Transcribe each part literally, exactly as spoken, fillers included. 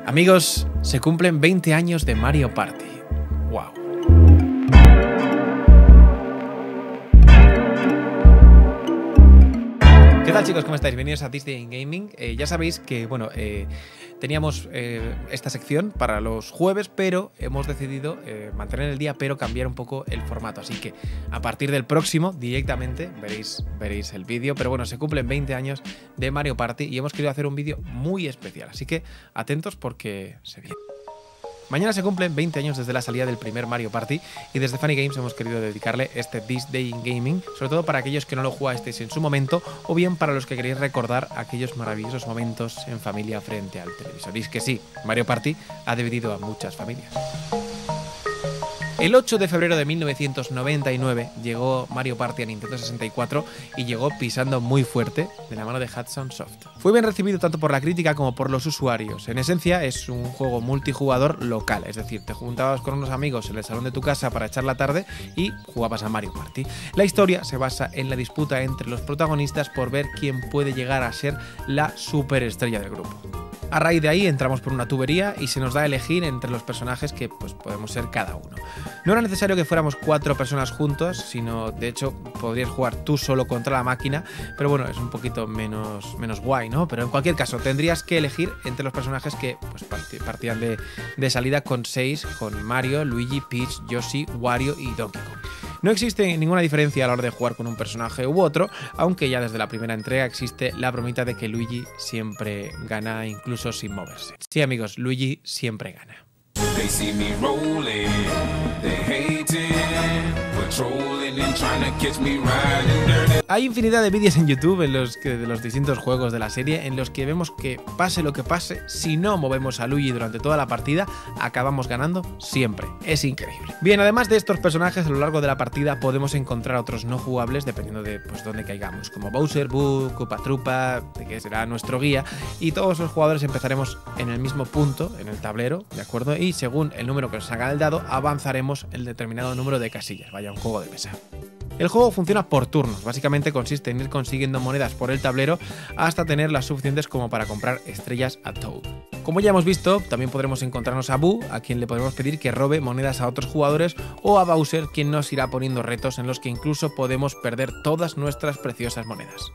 Amigos, se cumplen veinte años de Mario Party. ¡Wow! ¿Qué tal, chicos? ¿Cómo estáis? Bienvenidos a This Day in Gaming. Eh, ya sabéis que, bueno, eh, teníamos eh, esta sección para los jueves, pero hemos decidido eh, mantener el día, pero cambiar un poco el formato. Así que a partir del próximo, directamente, veréis, veréis el vídeo. Pero bueno, se cumplen veinte años de Mario Party y hemos querido hacer un vídeo muy especial. Así que atentos porque se viene. Mañana se cumplen veinte años desde la salida del primer Mario Party y desde Funny Games hemos querido dedicarle este This Day in Gaming, sobre todo para aquellos que no lo jugasteis en su momento o bien para los que queréis recordar aquellos maravillosos momentos en familia frente al televisor. Y es que sí, Mario Party ha dividido a muchas familias. El ocho de febrero de mil novecientos noventa y nueve llegó Mario Party a Nintendo sesenta y cuatro y llegó pisando muy fuerte de la mano de Hudson Soft. Fue bien recibido tanto por la crítica como por los usuarios. En esencia es un juego multijugador local, es decir, te juntabas con unos amigos en el salón de tu casa para echar la tarde y jugabas a Mario Party. La historia se basa en la disputa entre los protagonistas por ver quién puede llegar a ser la superestrella del grupo. A raíz de ahí entramos por una tubería y se nos da a elegir entre los personajes que pues, podemos ser cada uno. No era necesario que fuéramos cuatro personas juntos, sino de hecho podrías jugar tú solo contra la máquina, pero bueno, es un poquito menos, menos guay, ¿no? Pero en cualquier caso, tendrías que elegir entre los personajes que pues, partían de, de salida con seis, con Mario, Luigi, Peach, Yoshi, Wario y Donkey Kong. No existe ninguna diferencia a la hora de jugar con un personaje u otro, aunque ya desde la primera entrega existe la bromita de que Luigi siempre gana incluso sin moverse. Sí, amigos, Luigi siempre gana. Hay infinidad de vídeos en YouTube en los que, de los distintos juegos de la serie en los que vemos que pase lo que pase, si no movemos a Luigi durante toda la partida, acabamos ganando siempre. Es increíble. Bien, además de estos personajes, a lo largo de la partida podemos encontrar otros no jugables dependiendo de pues, dónde caigamos, como Bowser, Boo, Koopa Troopa, que será nuestro guía, y todos los jugadores empezaremos en el mismo punto, en el tablero, ¿de acuerdo? Y según el número que nos haga el dado, avanzaremos el determinado número de casillas, vaya, un juego de mesa. El juego funciona por turnos, básicamente consiste en ir consiguiendo monedas por el tablero hasta tener las suficientes como para comprar estrellas a Toad. Como ya hemos visto, también podremos encontrarnos a Boo, a quien le podremos pedir que robe monedas a otros jugadores, o a Bowser, quien nos irá poniendo retos en los que incluso podemos perder todas nuestras preciosas monedas.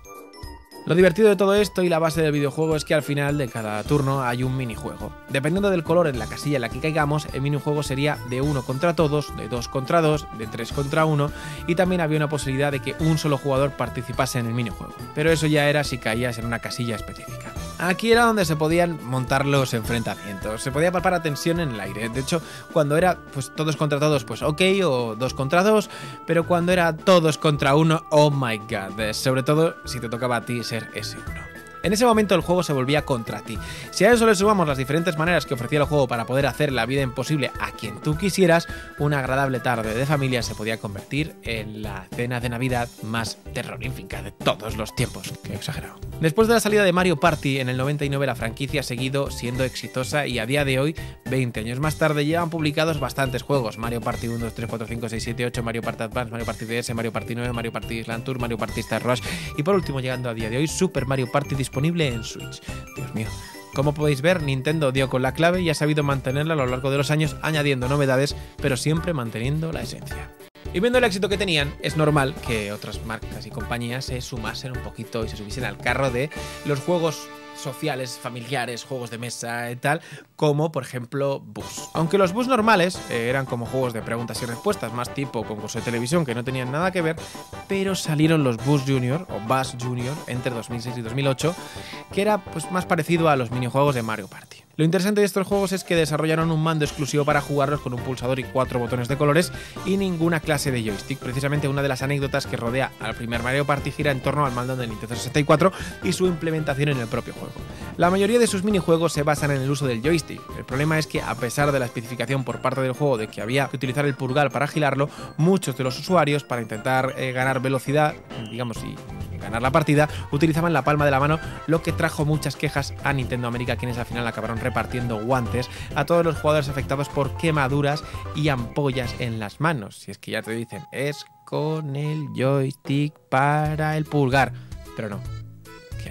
Lo divertido de todo esto y la base del videojuego es que al final de cada turno hay un minijuego. Dependiendo del color en la casilla en la que caigamos, el minijuego sería de uno contra todos, de dos contra dos, de tres contra uno y también había una posibilidad de que un solo jugador participase en el minijuego. Pero eso ya era si caías en una casilla específica. Aquí era donde se podían montar los enfrentamientos, se podía palpar la tensión en el aire. De hecho, cuando era pues todos contra todos, pues ok, o dos contra dos, pero cuando era todos contra uno, oh my god, sobre todo si te tocaba a ti ser ese uno. En ese momento el juego se volvía contra ti. Si a eso le sumamos las diferentes maneras que ofrecía el juego para poder hacer la vida imposible a quien tú quisieras, una agradable tarde de familia se podía convertir en la cena de Navidad más terrorífica de todos los tiempos. Qué exagerado. Después de la salida de Mario Party en el noventa y nueve, la franquicia ha seguido siendo exitosa y a día de hoy, veinte años más tarde, llevan publicados bastantes juegos. Mario Party uno, dos, tres, cuatro, cinco, seis, siete, ocho, Mario Party Advance, Mario Party D S, Mario Party nueve, Mario Party Island Tour, Mario Party Star Rush y por último, llegando a día de hoy, Super Mario Party disponible en Switch. Dios mío. Como podéis ver, Nintendo dio con la clave y ha sabido mantenerla a lo largo de los años, añadiendo novedades, pero siempre manteniendo la esencia. Y viendo el éxito que tenían, es normal que otras marcas y compañías se sumasen un poquito y se subiesen al carro de los juegos sociales, familiares, juegos de mesa y tal, como por ejemplo Bus. Aunque los Bus normales eh, eran como juegos de preguntas y respuestas, más tipo concurso de televisión que no tenían nada que ver, pero salieron los Bus Junior o Bus Junior entre dos mil seis y dos mil ocho, que era pues más parecido a los minijuegos de Mario Party. Lo interesante de estos juegos es que desarrollaron un mando exclusivo para jugarlos con un pulsador y cuatro botones de colores y ninguna clase de joystick. Precisamente una de las anécdotas que rodea al primer Mario Party gira en torno al mando de Nintendo sesenta y cuatro y su implementación en el propio juego. La mayoría de sus minijuegos se basan en el uso del joystick. El problema es que, a pesar de la especificación por parte del juego de que había que utilizar el pulgar para gilarlo, muchos de los usuarios, para intentar eh, ganar velocidad, digamos, y ganar la partida, utilizaban la palma de la mano, lo que trajo muchas quejas a Nintendo América, quienes al final acabaron repartiendo guantes a todos los jugadores afectados por quemaduras y ampollas en las manos. Si es que ya te dicen, es con el joystick para el pulgar, pero no, qué asco.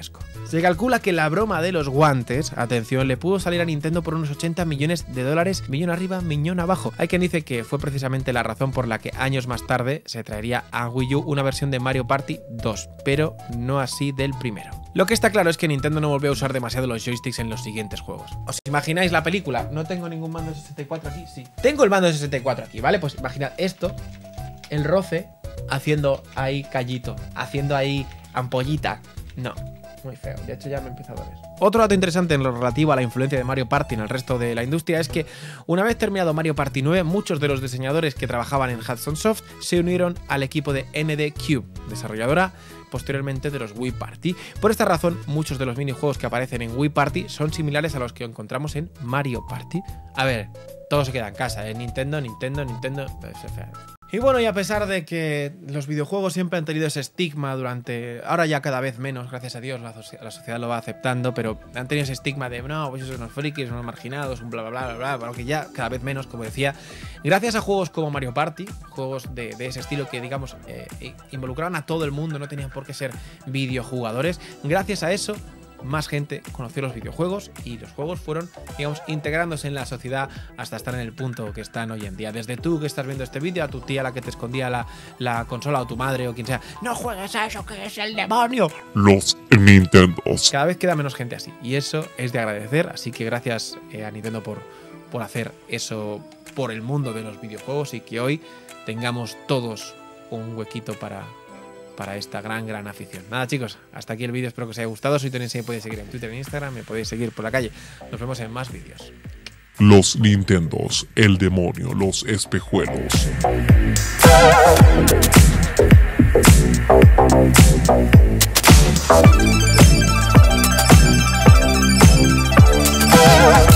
Se calcula que la broma de los guantes, atención, le pudo salir a Nintendo por unos ochenta millones de dólares, millón arriba, millón abajo. Hay quien dice que fue precisamente la razón por la que años más tarde se traería a Wii U una versión de Mario Party dos, pero no así del primero. Lo que está claro es que Nintendo no volvió a usar demasiado los joysticks en los siguientes juegos. ¿Os imagináis la película? No tengo ningún mando de sesenta y cuatro aquí, sí. Tengo el mando de sesenta y cuatro aquí, ¿vale? Pues imaginad esto, el roce, haciendo ahí callito, haciendo ahí ampollita. No, muy feo. De hecho ya me empieza a doler. Otro dato interesante en lo relativo a la influencia de Mario Party en el resto de la industria es que una vez terminado Mario Party nueve, muchos de los diseñadores que trabajaban en Hudson Soft se unieron al equipo de N D Cube, desarrolladora posteriormente de los Wii Party. Por esta razón, muchos de los minijuegos que aparecen en Wii Party son similares a los que encontramos en Mario Party. A ver, todo se queda en casa, ¿eh? Nintendo, Nintendo, Nintendo... Y bueno, y a pesar de que los videojuegos siempre han tenido ese estigma durante... Ahora ya cada vez menos, gracias a Dios, la, la sociedad lo va aceptando, pero han tenido ese estigma de no, pues esos son unos frikis, unos marginados, un bla bla bla bla bla, aunque ya cada vez menos, como decía, gracias a juegos como Mario Party, juegos de, de ese estilo que, digamos, eh, involucraban a todo el mundo, no tenían por qué ser videojugadores, gracias a eso más gente conoció los videojuegos y los juegos fueron, digamos, integrándose en la sociedad hasta estar en el punto que están hoy en día. Desde tú que estás viendo este vídeo, a tu tía la que te escondía la, la consola o tu madre o quien sea, no juegues a eso que es el demonio. Los Nintendos. Cada vez queda menos gente así y eso es de agradecer, así que gracias eh, a Nintendo por, por hacer eso por el mundo de los videojuegos y que hoy tengamos todos un huequito para... para esta gran, gran afición. Nada, chicos, hasta aquí el vídeo, espero que os haya gustado. Soy Tony, me podéis seguir en Twitter e Instagram, me podéis seguir por la calle. Nos vemos en más vídeos. Los Nintendos, el demonio, los espejuelos. Yeah.